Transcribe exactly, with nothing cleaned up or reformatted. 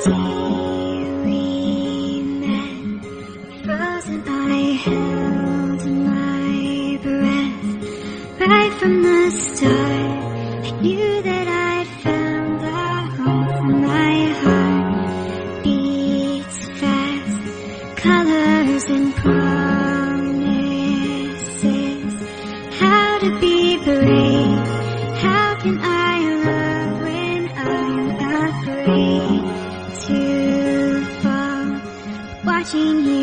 we met, frozen I held my breath. Right from the start, I knew that I'd found a home for my heart. Beats fast, colors and promises. How to be brave, how can I love when I'm afraid to fall? Watching you